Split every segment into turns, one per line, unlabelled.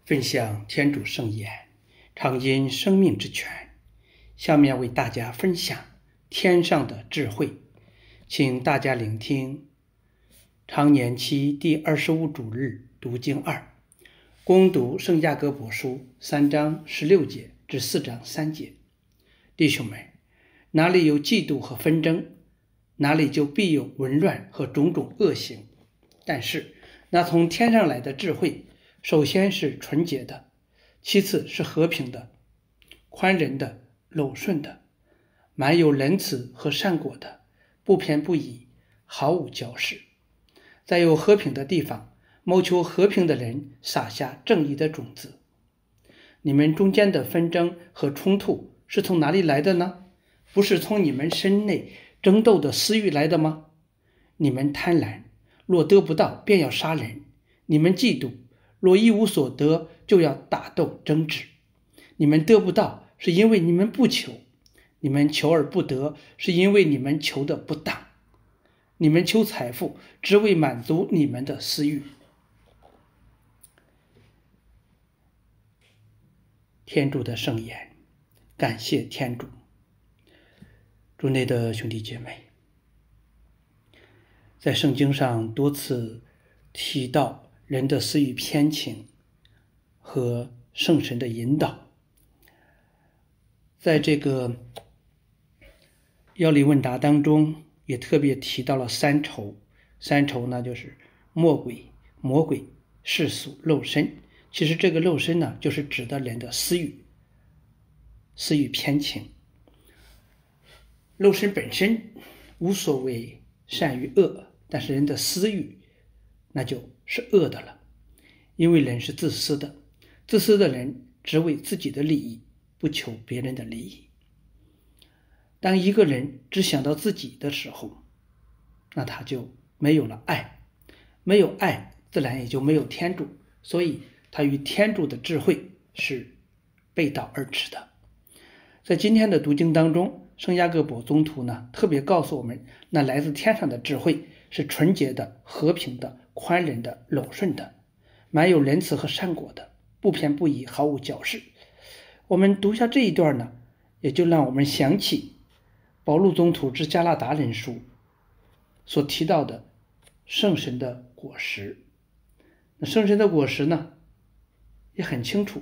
分享天主圣言，常因生命之泉。下面为大家分享天上的智慧，请大家聆听常年期第25主日读经2，攻读圣雅各伯书3章16节至4章3节。弟兄们，哪里有嫉妒和纷争，哪里就必有紊乱和种种恶行。但是那从天上来的智慧，首先是纯洁的，其次是和平的、宽仁的、柔顺的，满有仁慈和善果的，不偏不倚，毫无骄饰。在有和平的地方，谋求和平的人撒下正义的种子。你们中间的纷争和冲突是从哪里来的呢？不是从你们身内争斗的私欲来的吗？你们贪婪，若得不到便要杀人；你们嫉妒，若一无所得就要打斗争执。你们得不到是因为你们不求，你们求而不得是因为你们求的不当。你们求财富只为满足你们的私欲。天主的圣言，感谢天主。主内的兄弟姐妹，在圣经上多次提到人的私欲偏情和圣神的引导。在这个要理问答当中也特别提到了三仇呢，就是魔鬼、世俗、肉身。其实这个肉身呢，就是指的人的私欲偏情。肉身本身无所谓善与恶，但是人的私欲那就是恶的了，因为人是自私的，自私的人只为自己的利益，不求别人的利益。当一个人只想到自己的时候，那他就没有了爱，没有爱自然也就没有天主，所以他与天主的智慧是背道而驰的。在今天的读经当中，圣雅各伯宗徒呢特别告诉我们，那来自天上的智慧是纯洁的、和平的、宽仁的、柔顺的，满有仁慈和善果的，不偏不倚，毫无骄饰。我们读下这一段呢，也就让我们想起保禄宗徒之加拉达人书所提到的圣神的果实。那圣神的果实呢也很清楚，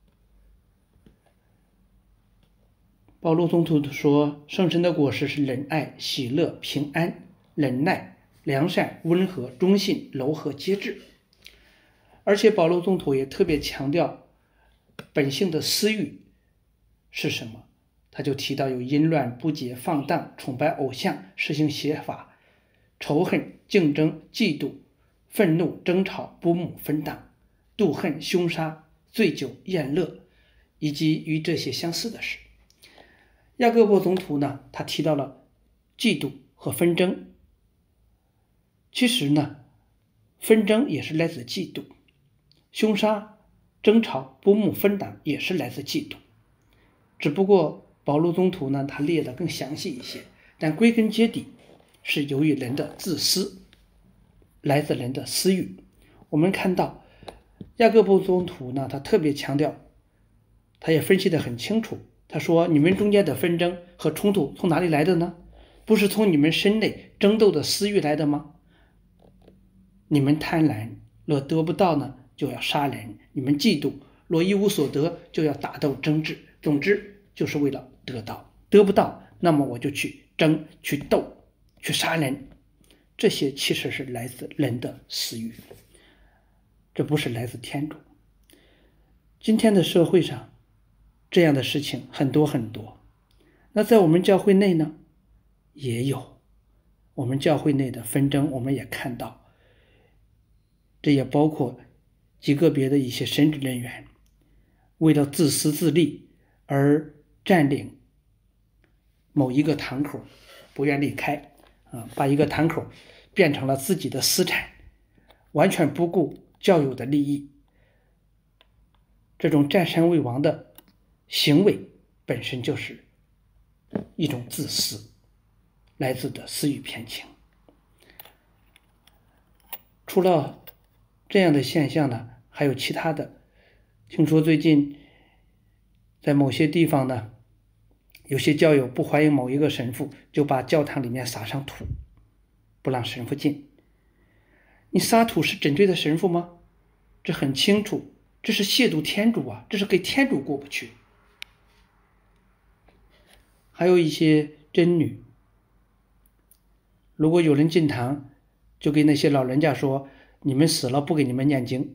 保禄宗徒说，圣神的果实是仁爱、喜乐、平安、忍耐、良善、温和、忠信、柔和、节制。而且保禄宗徒也特别强调本性的私欲是什么，他就提到有淫乱、不洁、放荡、崇拜偶像、实行邪法、仇恨、竞争、嫉妒、愤怒、争吵、不睦、分党、妒恨、凶杀、醉酒、宴乐，以及与这些相似的事。雅各伯宗徒呢，他提到了嫉妒和纷争。其实呢，纷争也是来自嫉妒，凶杀、争吵、不睦、分党也是来自嫉妒。只不过保禄宗徒呢，他列得更详细一些，但归根结底是由于人的自私，来自人的私欲。我们看到雅各伯宗徒呢，他特别强调，他也分析得很清楚。他说，你们中间的纷争和冲突从哪里来的呢？不是从你们身内争斗的私欲来的吗？你们贪婪，若得不到呢，就要杀人；你们嫉妒，若一无所得，就要打斗争执。总之就是为了得到，得不到，那么我就去争、去斗、去杀人。这些其实是来自人的私欲，这不是来自天主。今天的社会上这样的事情很多很多。那在我们教会内呢，也有。我们教会内的纷争我们也看到，这也包括极个别的一些神职人员为了自私自利而占领某一个堂口，不愿离开，把一个堂口变成了自己的私产，完全不顾教友的利益。这种占山为王的行为本身就是一种自私，来自的私欲偏情。除了这样的现象呢，还有其他的听说最近在某些地方呢，有些教友不欢迎某一个神父，就把教堂里面撒上土，不让神父进。你撒土是针对的神父吗？这很清楚，这是亵渎天主啊，这是跟天主过不去。还有一些真女，如果有人进堂，就给那些老人家说，你们死了不给你们念经。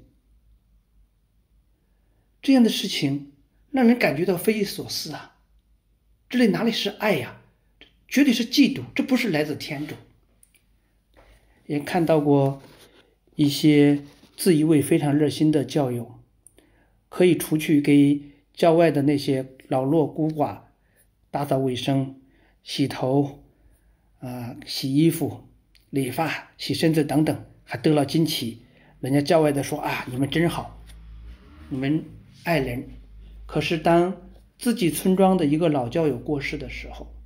这样的事情让人感觉到匪夷所思啊，这里哪里是爱呀？绝对是嫉妒，这不是来自天主。也看到过一些自以为非常热心的教友，可以出去给教外的那些老弱孤寡打扫卫生、洗头、洗衣服、理发、洗身子等等，还得了金旗。人家教外的说啊，你们真好，你们爱人。可是当自己村庄的一个老教友过世的时候，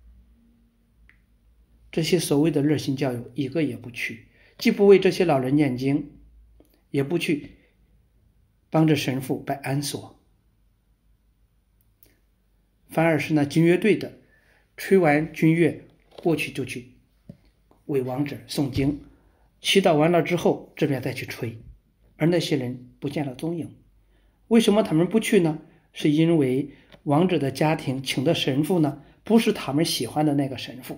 这些所谓的热心教友一个也不去，既不为这些老人念经，也不去帮着神父摆安所，反而是那军乐队的吹完军乐过去就去为亡者诵经，祈祷完了之后这边再去吹，而那些人不见了踪影。为什么他们不去呢？是因为亡者的家庭请的神父呢，不是他们喜欢的那个神父。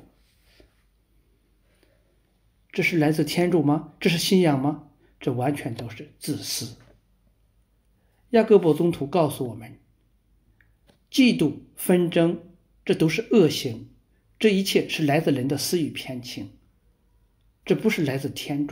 这是来自天主吗？这是信仰吗？这完全都是自私。雅各伯宗徒告诉我们，嫉妒、纷争，这都是恶行，这一切是来自人的私欲偏情，这不是来自天主，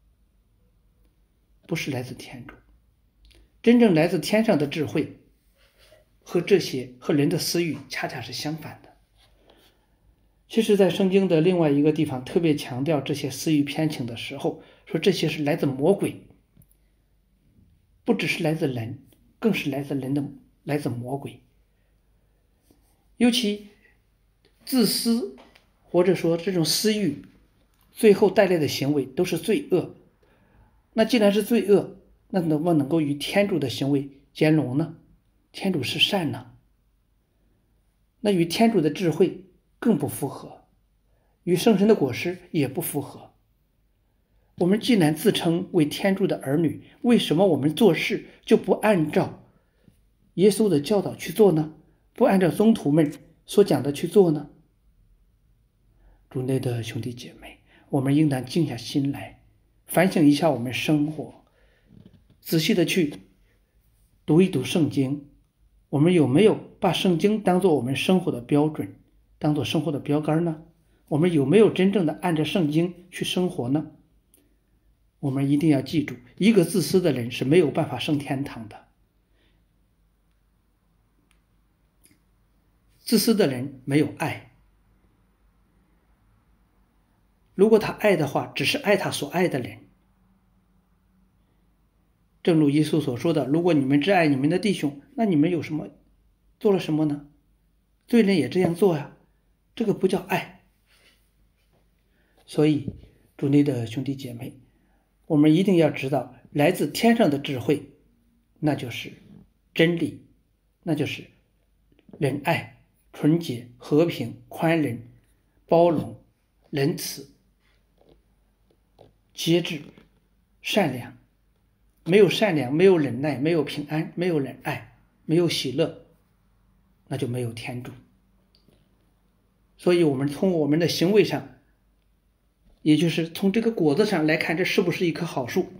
不是来自天主。真正来自天上的智慧和这些和人的私欲恰恰是相反的。其实在圣经的另外一个地方特别强调这些私欲偏情的时候，说这些是来自魔鬼，不只是来自人，更是来自魔鬼。尤其自私或者说这种私欲最后带来的行为都是罪恶。那既然是罪恶，那怎么能够与天主的行为兼容呢？天主是善呢，那与天主的智慧更不符合，与圣神的果实也不符合。我们既然自称为天主的儿女，为什么我们做事就不按照耶稣的教导去做呢？不按照宗徒们所讲的去做呢？主内的兄弟姐妹，我们应当静下心来，反省一下我们生活，仔细的去读一读圣经。我们有没有把圣经当作我们生活的标准，当作生活的标杆呢？我们有没有真正的按照圣经去生活呢？我们一定要记住，一个自私的人是没有办法升天堂的。自私的人没有爱，如果他爱的话，只是爱他所爱的人。正如耶稣所说的，如果你们只爱你们的弟兄，那你们做了什么呢？罪人也这样做呀，这个不叫爱。所以主内的兄弟姐妹，我们一定要知道，来自天上的智慧，那就是真理，那就是仁爱、纯洁、和平、宽仁、包容、仁慈、节制、善良。没有善良，没有忍耐，没有平安，没有仁爱，没有喜乐，那就没有天主。所以我们从我们的行为上，也就是从这个果子上来看，这是不是一棵好树。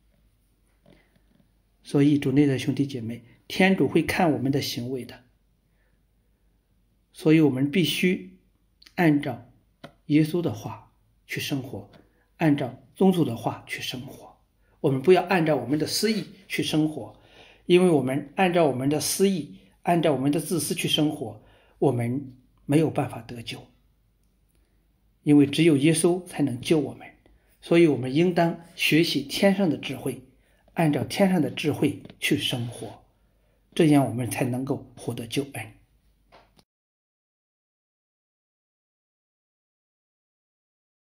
所以主内的兄弟姐妹，天主会看我们的行为的，所以我们必须按照耶稣的话去生活，按照宗主的话去生活。我们不要按照我们的私意去生活，因为我们按照我们的私意，按照我们的自私去生活，我们没有办法得救，因为只有耶稣才能救我们。所以我们应当学习天上的智慧，按照天上的智慧去生活，这样我们才能够获得救恩。